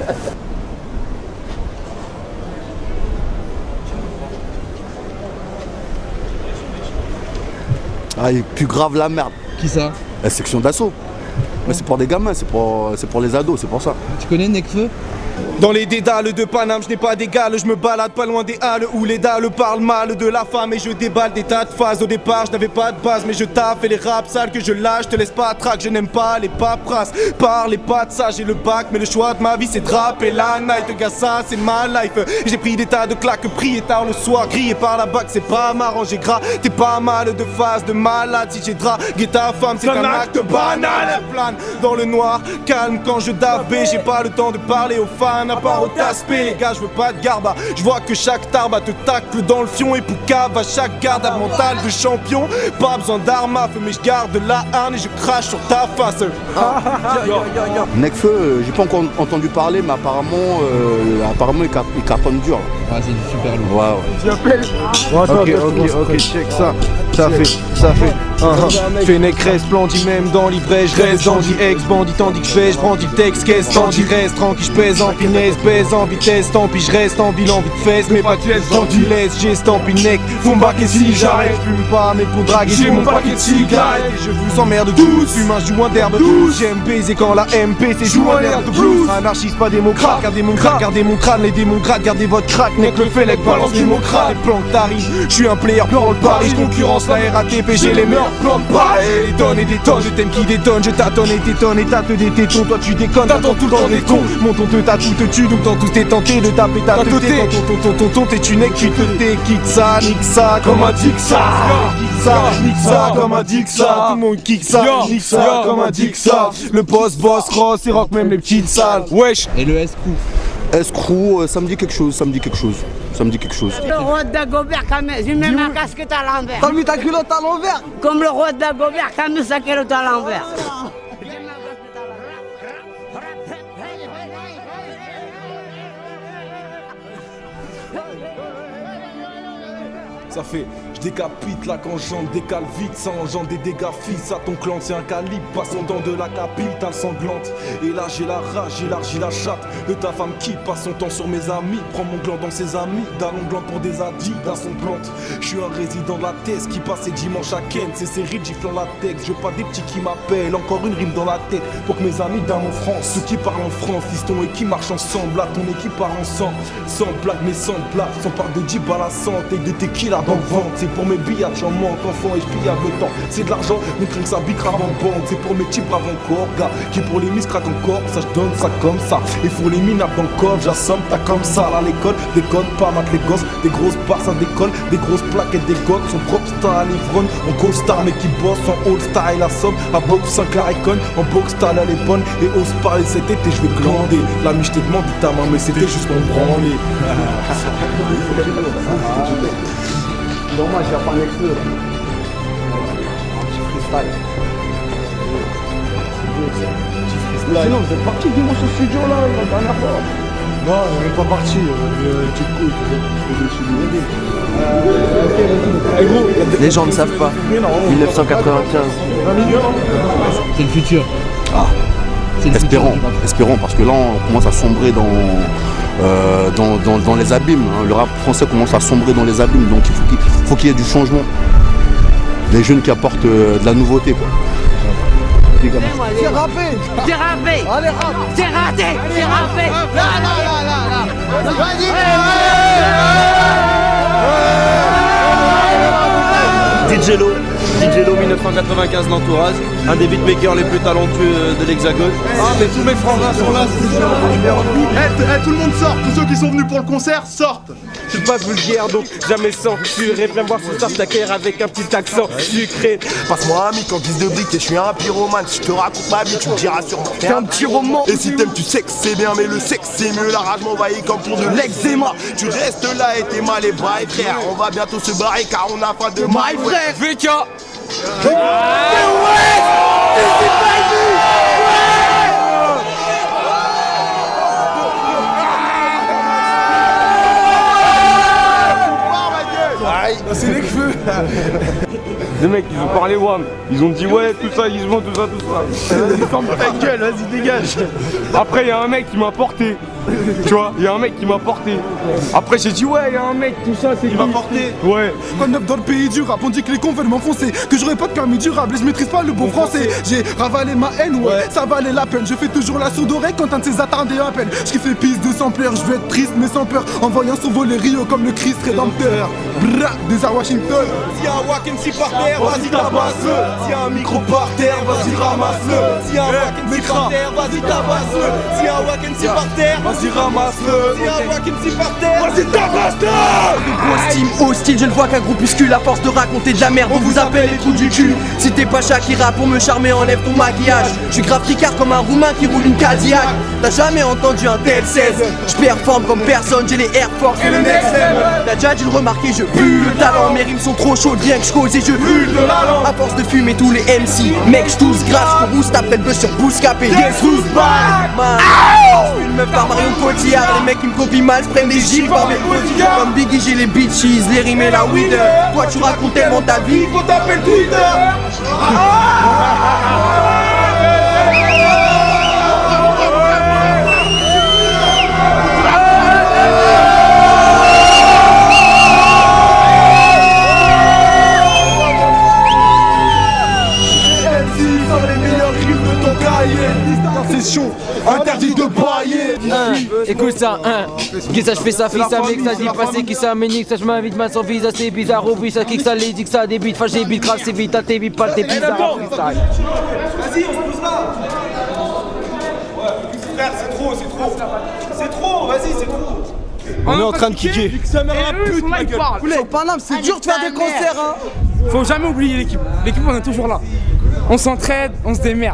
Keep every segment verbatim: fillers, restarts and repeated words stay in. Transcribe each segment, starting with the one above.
Ah, il est plus grave la merde. Qui ça? La section d'assaut. Mais c'est pour des gamins, c'est pour, c'est pour les ados, c'est pour ça. Tu connais Nekfeu? Dans les dédales de Paname, je n'ai pas d'égal. Je me balade pas loin des halles où les dalles parlent mal de la femme et je déballe des tas de phases. Au départ, je n'avais pas de base, mais je taffe et les raps sales que je lâche. Te laisse pas track, je n'aime pas les paperasses. Parlez pas de ça, j'ai le bac, mais le choix de ma vie c'est de rapper la night. Gars, ça c'est ma life. J'ai pris des tas de claques, prié tard le soir, grillé par la bac, c'est pas marrant, j'ai gras. T'es pas mal de phase de malade. Si j'ai dragué ta femme, c'est un acte banal. Plane dans le noir, calme quand je dave. J'ai pas le temps de parler aux fans. À part au taspé, les gars, je veux pas de garba. Je vois que chaque tarba te tacle dans le fion et poucave à chaque garde à mental de champion. Pas besoin d'armes à feu, mais je garde la harne et je crache sur ta face. Nekfeu, j'ai pas encore entendu parler, mais apparemment, euh, apparemment il, cap il cartonne dur. Ah, c'est du super lourd. Ouais, ouais. Ok, ok, ok, check ça. Ça fait, ça fait. Uh-huh. Fennec reste blandi même dans l'ivresse, je reste dans ex bandit tandis que je fais, je brandis le texte, qu'est-ce tant j'y reste, tranquille, je pèse en finesse, baise en vitesse, tant pis je reste en bilan vite fesses, mais pas tu laisses quand tu laisses, j'ai stampinec, faut me baquer si j'arrête, je fume pas mais pour draguer, j'ai mon paquet de cigarettes, et je vous emmerde douce, fume un joint d'herbe douce, j'aime baiser quand la M P c'est joue un air de blues, anarchiste pas démocrate, gardez mon crâne, gardez mon crâne, les démocrates, gardez votre crack, nec le fait, nec balance démocrate, les plans que t'arrives, je suis un player dans le Paris, concurrence la R A T P, j'ai les meilleurs plans de Paris. Des tonnes et des tonnes, je t'aime qui détonne, je tâtonne et t'étonne et tâte des tétons, toi tu déconnes, t'attends tout dans des cons, mon ton te tatoue te tue, donc dans tous t'es tenté de taper ta tête, ton ton ton ton ton t'es tu n'es que tu te t'es, kick ça, nique ça, comme un dick ça, kick ça, nique ça, comme un dick ça, tout le monde kick ça, nique ça, comme un dick ça, le boss, boss, cross, et rock même les petites salles, wesh. Et le S-Crew? Escrew, ça me dit quelque chose, ça me dit quelque chose, ça me dit quelque chose. Le roi de Dagobert, j'ai mis ma casquette à l'envers. T'as mis ta culotte à l'envers? Comme le roi de Dagobert, t'as mis sa culotte à l'envers. Ça fait, je décapite là quand j'entre, décale vite, ça engendre des dégâts fils à ton clan, c'est un calibre, passons dans de la capitale sanglante. Et là j'ai la rage, j'élargis la chatte de ta femme qui passe son temps sur mes amis, prends mon gland dans ses amis, d'un long gland pour des addicts, dans son plante. Je suis un résident de la thèse qui passe ses dimanches à Ken, c'est série de gifles en latex, je veux pas des petits qui m'appellent, encore une rime dans la tête, pour que mes amis dans mon France, ceux qui parlent en France, fiston et qui marchent ensemble, là ton équipe part ensemble, sans blague mais sans blague, sans part de dix à la santé, de tequila dans le ventre, c'est pour mes billets, j'en manque, enfant et je pille le temps, c'est de l'argent, mon crime ça bique grave en banque, c'est pour mes types grave encore, gars, qui pour les mises craquent encore, ça je donne ça comme ça, et pour les minables dans le coffre, j'assomme, t'as comme ça, là l'école, déconne pas, mat les gosses, des grosses barres ça décolle, des grosses plaquettes, des gottes, son propre style, ivronne, en co-star mais qui bosse, en old style, la somme, à boxe Saint-Clair et conne, en box style elle est bonne, et ose parler cet été, je vais glander, la miche t'ai demandé ta main, mais c'était juste mon branler. Dommage, il n'y a pas Nekfeu. Un petit freestyle. Sinon, vous êtes parti dimanche au studio là, la dernière fois. Non, on n'est pas parti, on a vu une petite couille, tout ça. Les gens ne savent pas. mille neuf cent quatre-vingt-quinze. C'est le futur. Ah, espérons, espérons, parce que là on commence à sombrer dans, euh, dans, dans, dans les abîmes. Hein. Le rap français commence à sombrer dans les abîmes, donc il faut qu'il faut qu'il y ait du changement. Des jeunes qui apportent euh, de la nouveauté, quoi. C'est rappé. C'est rappé. Allez, rap. C'est raté. C'est rappé. Là, là, là, là, là. Vas-y. D J Lo, D J Lo mille neuf cent quatre-vingt-quinze, l'entourage, un des beatmakers les plus talentueux de l'Hexagone. Ah mais tous mes frangins sont là, c'est sûr. Eh, hey, tout le monde sort, tous ceux qui sont venus pour le concert sortent. Je suis pas vulgaire donc jamais censuré. Viens voir ce start taquer avec un petit accent sucré. Passe-moi un mic en guise de brique et je suis un pyromane. Si je te raconte ma vie, tu me diras sûrement c'est un petit roman. Et si t'aimes, tu sais que c'est bien, mais le sexe c'est mieux. La rage m'envahit comme pour de l'eczéma. Tu restes là et t'es mal et braille, frère. On va bientôt se barrer car on a faim de my frère. V K. C'est les feux. Les mecs ils ont parlé Wam, ils ont dit ouais tout ça, ils se vont tout ça, tout ça. Vas-y ferme ta gueule, vas-y dégage. Après il y a un mec qui m'a porté, Tu vois, il y a un mec qui m'a porté. Après j'ai dit ouais, il y a un mec, tout ça, c'est Il m'a porté. Ouais. Quoi de neuf dans le pays du rap, on dit que les cons veulent m'enfoncer, que j'aurais pas de permis durable et je maîtrise pas le bon français. J'ai ravalé ma haine, ouais, ouais, ça valait la peine. Je fais toujours la sourde oreille quand un de ces attardés à peine. Je kiffe les pistes de sampleurs, je veux être triste mais sans peur, en voyant s'envoler Rio comme le Christ rédempteur. Bra, des à Washington. S'il y a un Wack M C par terre, vas-y tabasse-le. S'il y a un micro par terre, vas-y ramasse-le. S'il y a un Wack M C par terre, vas-y tabasse-le. S'il y a un Wack M C par terre, vas-y ramasse-le. S'il y a un Wack M C par terre, vas-y tabasse-le. Grosse team hostile, je ne vois qu'un groupuscule. À force de raconter de la merde, on vous appelle les trous du cul. Si t'es pas Shakira pour me charmer, enlève ton maquillage. Je suis grave tricard comme un roumain qui roule une Cadillac. T'as jamais entendu un tel seize. Je performe comme personne, j'ai les Air Force et le next level. T'as déjà dû le remarquer, je pue le talent. Mes rimes sont trop chaudes, rien que je cause et je hule de la langue. À force de fumer tous les M C, mec j'tousse grave, je rousse, t'appelles buzz sur Bouscap et guess who's back. Je une meuf par Marion Cotillard, les mecs qui me copient mal, prennent des gifs par mes bodyguards. Comme Biggie j'ai les bitches, les rimes et la weed. Toi tu racontes tellement ta vie, faut t'appeler Twitter. Interdit de brailler. Écoute ça, hein. Qui ça je fais ça, fais ça, mec, ça dit passé, qui ça ménique, ça je m'invite, ma sans visa, c'est bizarre, au but, ça kick, ça les dit que ça débite, fâché, bite, grave, c'est vite, à tes vies, pas tes bizarres. Vas-y, on se pose là. Ouais, frère, c'est trop, c'est trop. C'est trop, vas-y, c'est trop. On est en train de kicker. Ça mère la pute, ma gueule. Sur Paname, c'est dur de faire des concerts, hein. Faut jamais oublier l'équipe. L'équipe, on est toujours là. On s'entraide, on se démerde.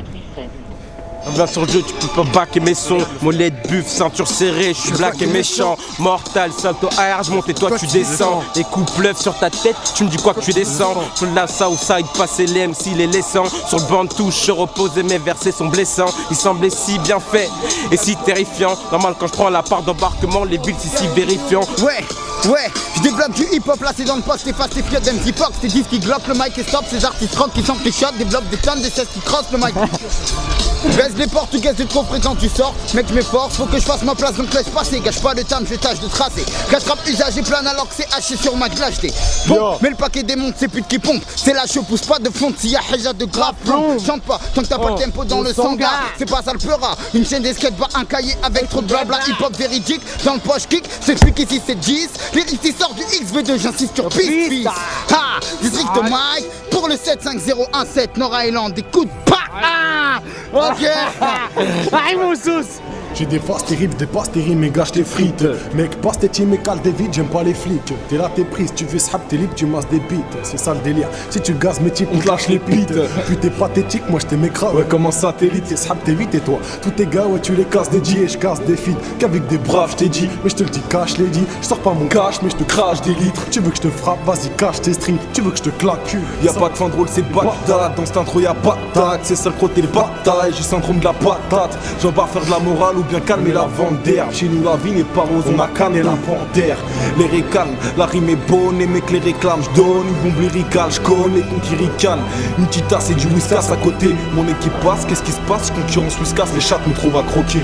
Viens sur le jeu, tu peux pas backer mes sons. Mollet de buff, ceinture serrée, je suis black et méchant. Mortal, salto air, je monte et toi tu descends. Les coups pleuvent sur ta tête, tu me dis quoi que tu descends. Je la Southside, passer les M C, les laissant. Sur le banc de touche, je repose et mes versets sont blessants. Ils semblaient si bien faits et si terrifiants. Normal quand je prends la part d'embarquement, les billes c'est si vérifiant. Ouais, ouais, je développe du hip hop là c'est dans le poste, t'effaces tes fiottes d'M C Fox, tes disques qui glopent le mic et stop, ces artistes rock qui chantent les shots, développent des tonnes, des cesses qui crossent le mic. Baisse les portugaises, c'est trop fréquent, tu sors, mec je m'efforce, faut que je fasse ma place donc laisse passer, gâche pas le time, je tâche de tracer. Cache rap usage et plane alors que c'est haché sur ma glace. Bon, mais le paquet démonte, c'est pute qui pompe, c'est la cheveux, pousse pas de fonte, s'il y a déjà de grave plomb. Chante pas, tant que t'as pas de tempo dans le sanga, c'est pas ça le peura. Une chaîne des skates, un cahier avec trop de blabla, hip hop véridique, dans le poche kick, c'est celui qui ici c'est dix. Les riffs sortent du X V deux, j'insiste sur piste, piste. Ha, district de Mike, pour le sept cinq zéro un sept Nord Island, des coups de pa. Ah, ok. Aïe mon sauce. J'ai des faces terribles, des passes terribles, mais gâche les frites. Mec, passe tes teams et cale des vides, j'aime pas les flics. T'es là, t'es prise, tu veux srap, t'es libre, tu masses des beats. C'est ça le délire. Si tu gazes mes types, on te lâche les pites. Puis t'es pathétique, moi j't'ai m'écrase. Ouais, comme un satellite, t'es srap, t'es vite et toi. Tous tes gars, ouais, tu les casses des G et je casse des feats. Qu'avec des braves, j't'ai dit, mais j'te le dis, cache les dit. J'sors pas mon cash, mais j'te crache des litres. Tu veux que j'te frappe, vas-y, cache tes streams. Tu veux que j'te claque cul. Y'a pas de fin drôle, c'est Bagdad. Dans cet intro, y'a pas de tac. C'est ça le côté, les batailles. J'ai syndrome de la patate. J'en pas faire de la morale ou bien calmer la d'herbe. Chez nous la vie n'est pas rose, on a canné la panthère. Les récalmes, la rime est bonne, les mecs les réclament, je donne une bombe lyricale, je connais ton qui ricane. Une petite tasse et du whiskas à côté. Mon équipe passe, qu'est-ce qui se passe? Concurrence whiskas, les chattes me trouvent à croquer.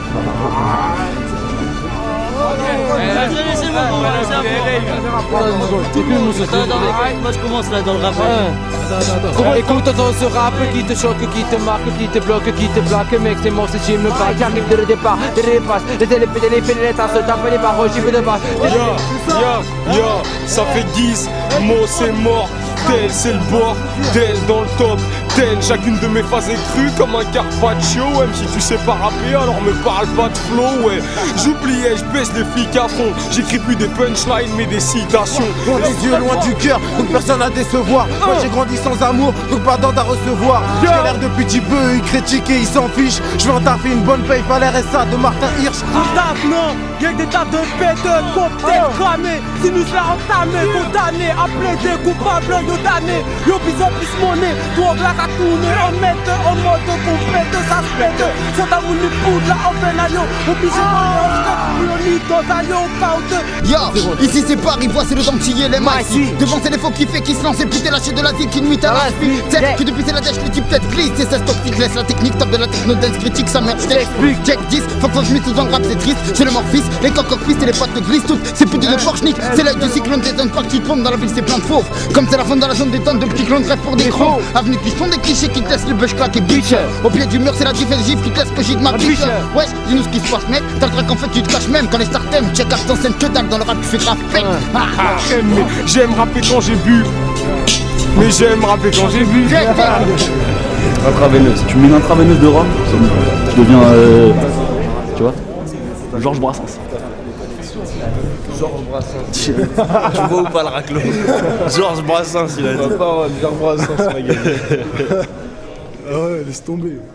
Moi je commence là dans le rap. Écoute dans ce rap qui te choque, qui te marque, qui te bloque, qui te plaque. Mec c'est mort, c'est Jim le bail. J'arrive dès le départ, des repasses, les télépédés, les fils, les tasses, taper les barreaux, j'y vais de base. Yo, yo, yo, ça fait dix, mots c'est mort. Tel c'est le bord, tel dans le top, tel chacune de mes phases est crue comme un carpaccio. Même si tu sais pas rapper alors me parle pas de flow, ouais. J'oubliais, je baisse les flics à fond. J'écris plus des punchlines mais des citations. Loin des yeux, loin du cœur, donc personne à décevoir. Moi j'ai grandi sans amour, donc pas d'ordre à recevoir. J'ai l'air de petit peu, il critique et il s'en fiche. Je vais en taffer une bonne paye, pas l'R S A de Martin Hirsch. Taf non, y'a que des tafs de péteux, cocktail cramé. Si nous l'a entamé, condamné, appelé des coupables, yo damné. Yo bis en plus monnaie, toi blague à tourner, en mette, en mode complète, ça se pète. C'est à mon époux, de la Open obligé dans un lion, Yo, ici c'est Paris, voici le dentier, les mailles. Devant c'est les faux qui fait qui se lancent et putain lâcher de la ville qui nuit à la vie. C'est que depuis c'est la dèche, les types tête glisse. C'est ça stop qui laisse la technique, top de la techno dance critique, sa mère je t'explique. Check dix, faut que je mette tout dans le rap, c'est triste. C'est le morphis, les coques pistes et les pattes de glisse toutes. C'est putain de Porschnick, c'est l'œil du cyclone des zones parties de pommes dans la ville, c'est plein de fauves. Comme c'est la fin dans la zone des tonnes de petits clones rêve pour des crocs. Avenue qui font des clichés qui te laissent le bush claquer bitch. Au pied du mur c'est la différence gifle qui te laisse que j'ai de ma biche. Wesh, dis-nous ce qui se passe mec, t'as le track en fait tu te caches même quand les stars t'aiment. Check up ton scène que dalle dans le rap tu fais grave fake. J'aime rapper quand j'ai bu, mais j'aime rapper quand j'ai bu. Intraveineuse, tu mets une intraveineuse de rhum, tu deviens euh, tu vois, Georges Brassens. Georges Brassens. Tu vois ou pas le raclo? Georges Brassens il a dit. Georges Brassens, ma gueule. Ah ouais, laisse tomber.